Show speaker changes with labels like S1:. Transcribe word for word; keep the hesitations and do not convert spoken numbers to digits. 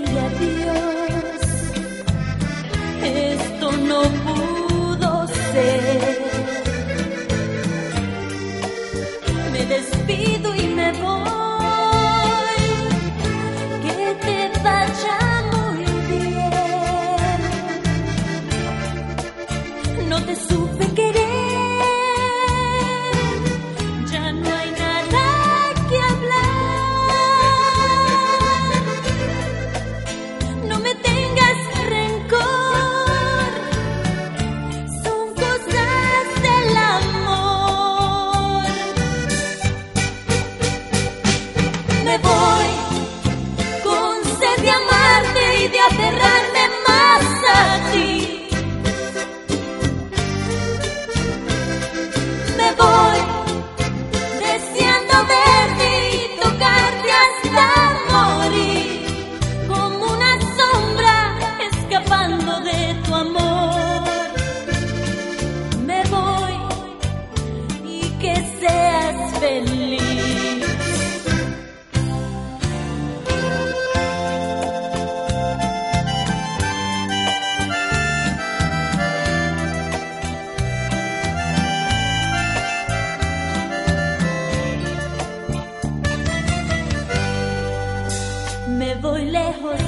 S1: decirle adiós. Esto no pudo ser. Me despido y me voy. Que te vaya muy bien. No te supe querer. Ya no hay nada que hablar. No me tengas rencor. Son cosas del amor. Me voy con sed de amarte y de aferrarme más a ti. Me voy deseando verte y tocarte hasta morir, como una sombra escapando de tu amor. Me voy y que seas feliz. Me voy lejos